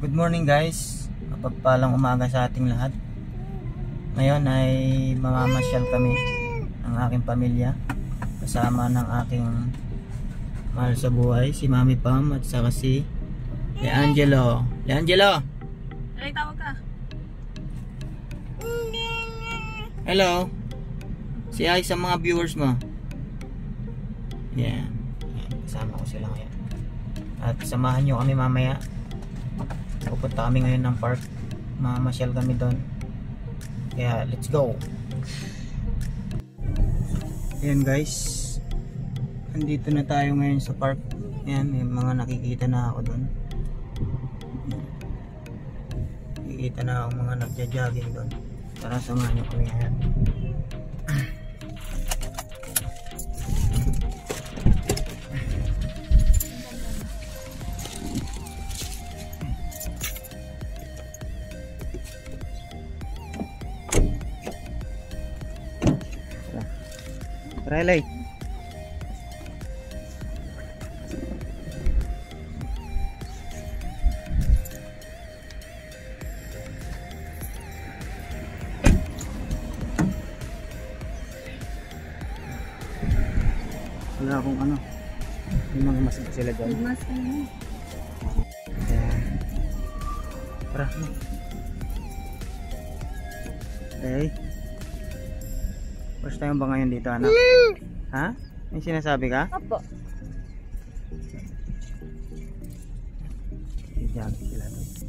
Good morning guys, mapagpalang umaga sa ating lahat. Ngayon ay mamamasyal kami ng aking pamilya kasama ng aking mahal sa buhay, si Mami Pam at saka si Leangelo. Leangelo! Ay, tawag ka. Hello! Si Ay sa mga viewers mo. Yan. Kasama ko sila ngayon. At samahan nyo kami mamaya. Pupunta kami ngayon ng park. Mamasyal kami doon. Kaya let's go. Ayan guys, andito na tayo ngayon sa park. Ayan, may mga nakikita na ako doon. Nakikita na ako mga nagja-jogging doon. Tara, samahan nyo kami ngayon. Relay. Wala akong ano. May mga mask sila dyan. Mas ano? Ayan. Tara. Okay. First time ba ngayon dito, anak? Ha? May sinasabi ka? Opo. Diyan sila dito.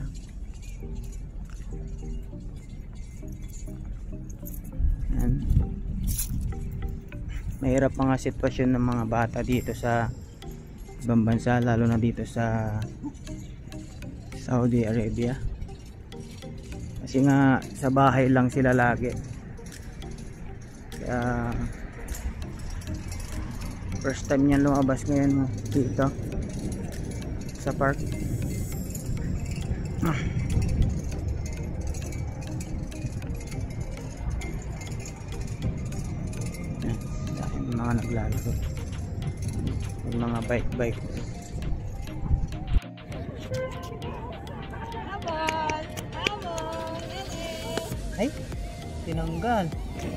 Ayan. Mahirap mga sitwasyon ng mga bata dito sa ibang bansa, lalo na dito sa Saudi Arabia. Kasi nga sa bahay lang sila lagi. Kaya first time niyan lumabas ngayon dito sa park. May mga naglalaro, may mga bike. Ay, tinanggal.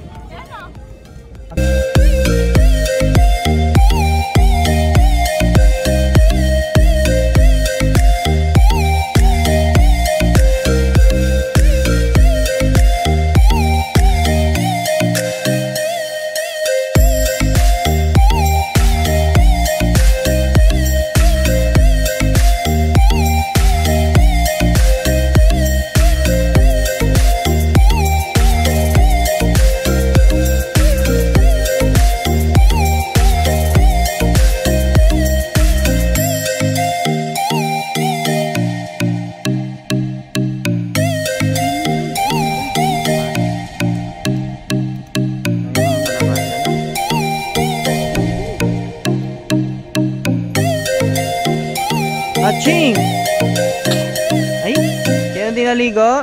Aching! Ay, kaya hindi naligo?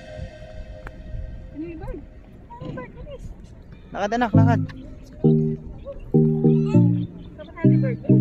Lakad anak, lakad. Happy birthday.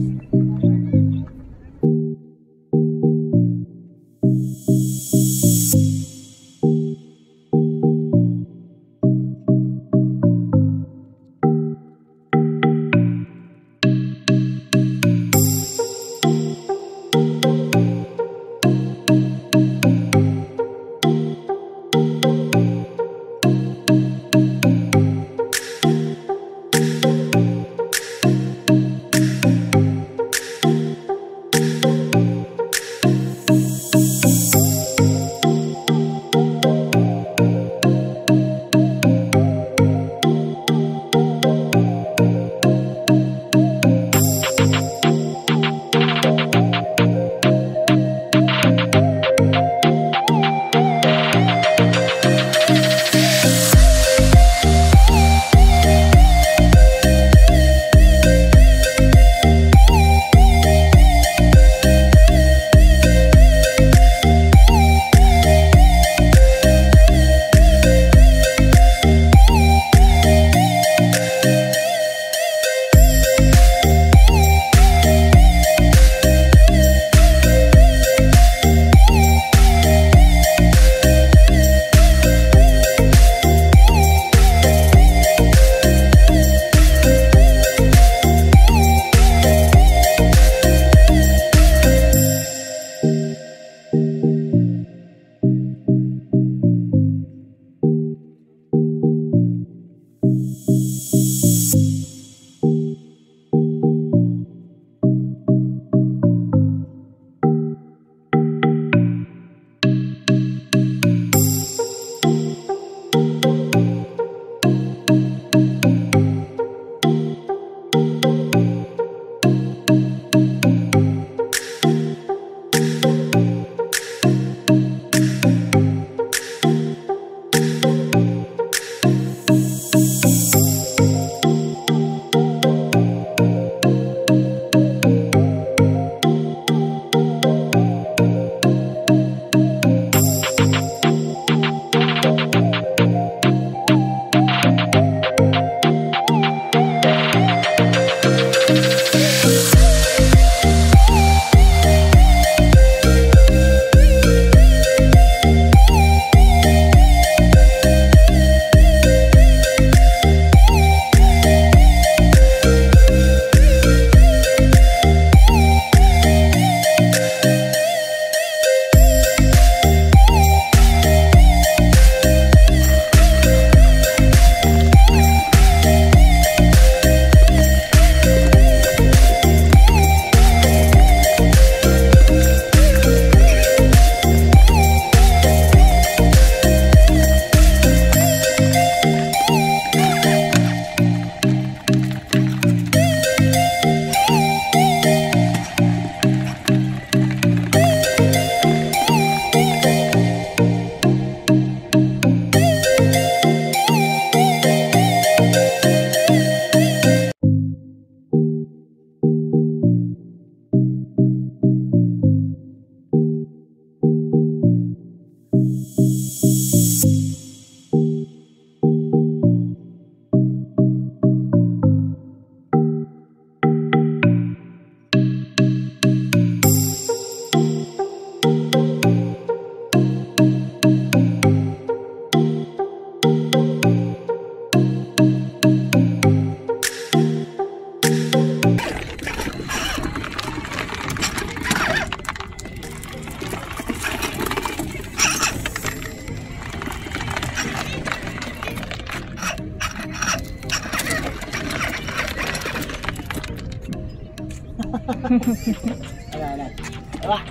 Wala. Diba?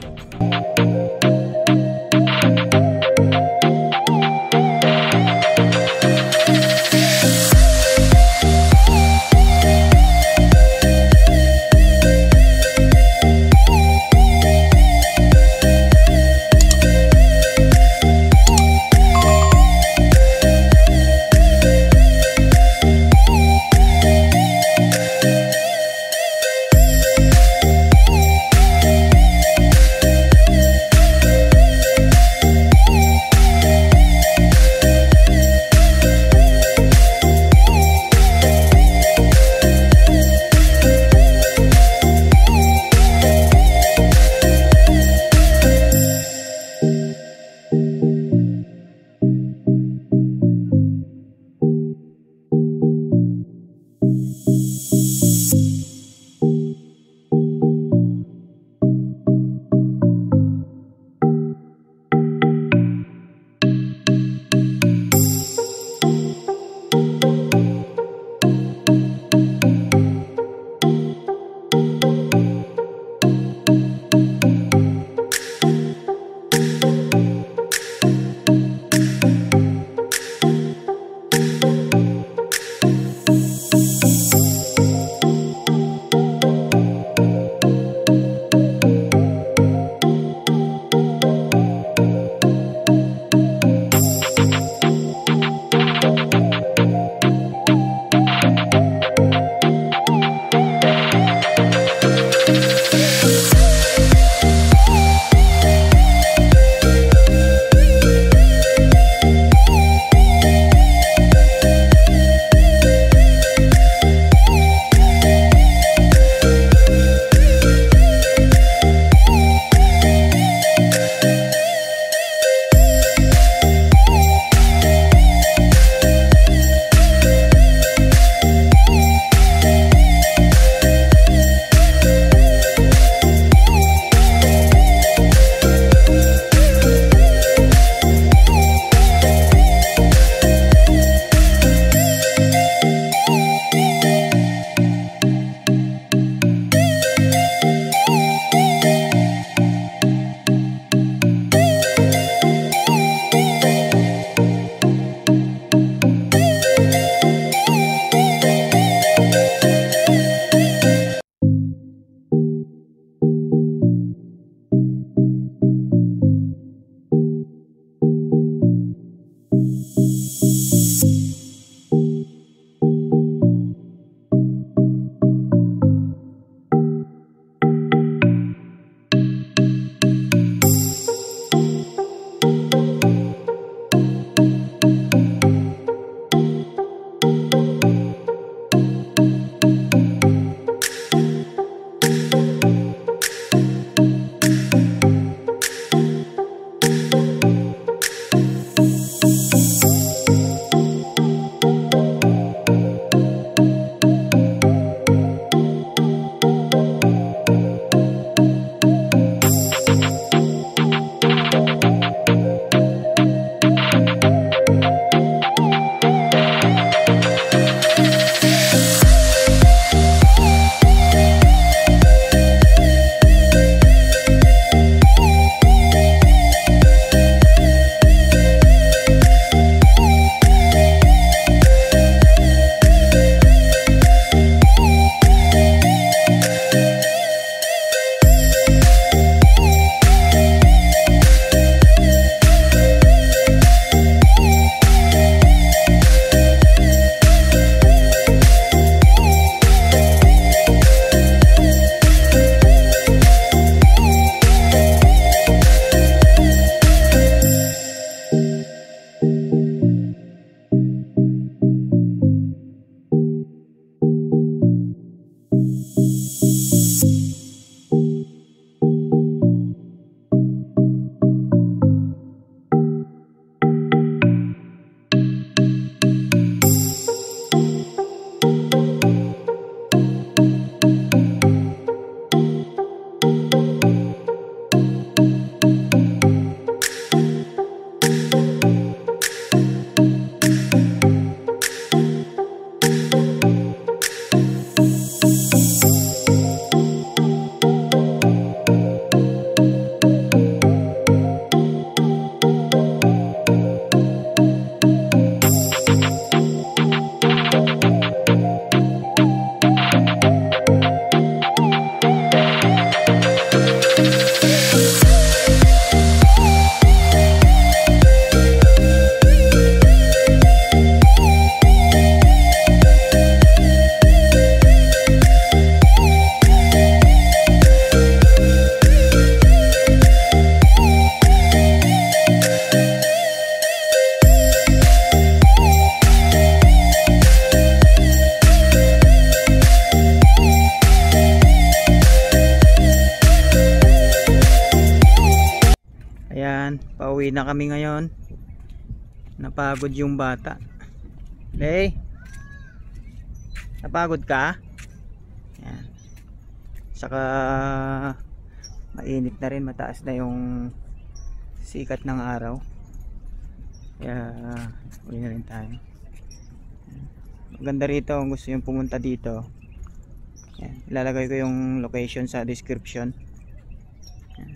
Yan, pauwi na kami ngayon. Napagod yung bata. Lay, napagod ka? Yan. Saka mainit na rin, mataas na yung sikat ng araw. Kaya uwi na rin tayo. Maganda rito kung gusto yung pumunta dito. Yan. Ilalagay ko yung location sa description. Yan.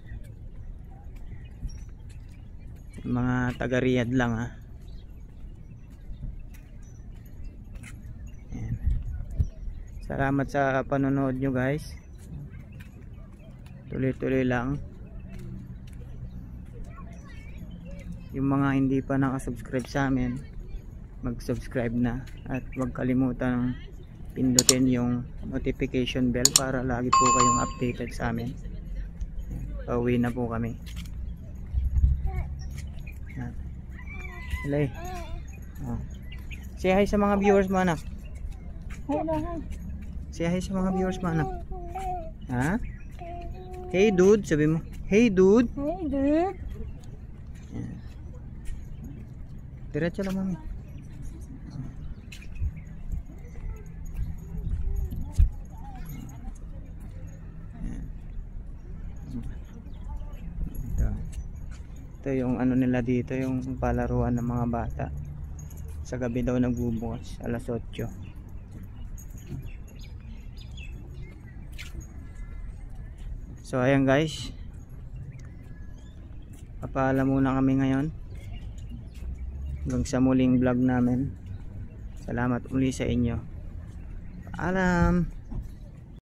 Mga taga Riyadh lang ha. Yan. Salamat sa panonood nyo guys. Tuloy-tuloy lang. Yung mga hindi pa nakasubscribe sa amin, mag-subscribe na at huwag kalimutan pindutin yung notification bell para lagi po kayong updated sa amin. Pauwi na po kami. Hello. Oh. Say hi sa mga viewers mo anak. Say hi sa mga viewers mo anak. Ha? Hey dude, sabi mo. Hey dude. Hey, dude. Diretso lang mami. Ito yung ano nila dito, yung palaruan ng mga bata. Sa gabi daw nagbubukas, alas 8. So ayan guys, papaalam muna kami ngayon. Hanggang sa muling vlog namin. Salamat uli sa inyo. Paalam.